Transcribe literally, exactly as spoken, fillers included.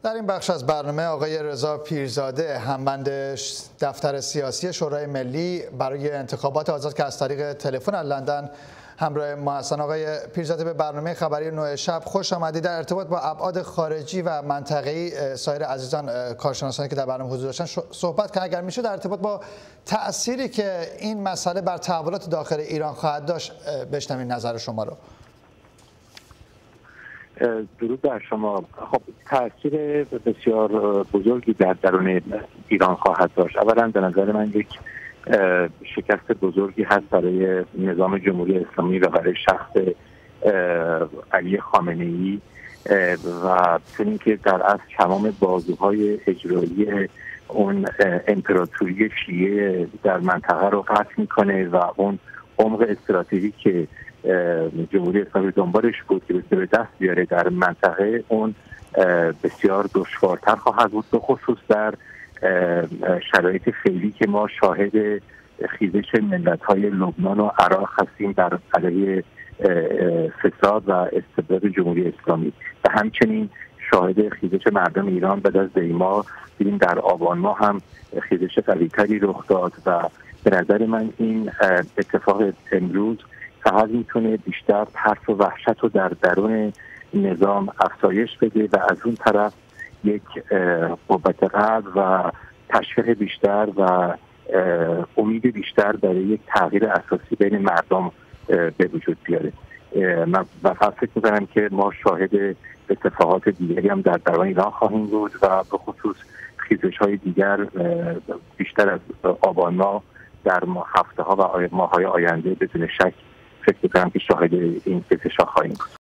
در این بخش از برنامه آقای رضا پیرزاده، همبند دفتر سیاسی شورای ملی برای انتخابات آزاد که از طریق تلفن از لندن همراه ما هستند. آقای پیرزاده، به برنامه خبری نه شب خوش آمدید. در ارتباط با ابعاد خارجی و منطقه‌ای سایر عزیزان کارشناسانی که در برنامه حضور داشتن صحبت کنند، اگر میشه در ارتباط با تأثیری که این مسئله بر تحولات داخل ایران خواهد داشت بشنویم نظر شما رو. درود بر شما. خب تاثیر بسیار بزرگی در درون ایران خواهد داشت. اولا به نظر من یک شکست بزرگی هست برای نظام جمهوری اسلامی و برای شخص علی خامنه‌ای و چون اینکه در اصل تمام بازوهای اجرایی اون امپراتوری شیعه در منطقه رو قطع میکنه و اون عمق استراتژیکی که جمهوری اسلامی دنبالش بود که به دست بیاره در منطقه، اون بسیار دشوارتر خواهد بود، به خصوص در شرایط فعلی که ما شاهد خیزش ملت‌های لبنان و عراق هستیم در علیه فساد و استبداد جمهوری اسلامی و همچنین شاهد خیزش مردم ایران بعد از دیما دیدیم در آبان ماه هم خیزش قوی‌تری رخ داد و به نظر من این اتفاق امروز فقط میتونه بیشتر ترس و وحشت رو در درون نظام افزایش بده و از اون طرف یک قوت قلب و تشویق بیشتر و امید بیشتر برای یک تغییر اساسی بین مردم به وجود بیاره. من فکر می‌کنم که ما شاهد اتفاقات دیگری هم در درون ایران خواهیم بود و به خصوص خیزش‌های دیگر بیشتر از آبان ماه در هفته‌ها و ماه‌های آینده بدون شک فکر می‌کنم که شاهد این خیزش‌ها خواهیم بود.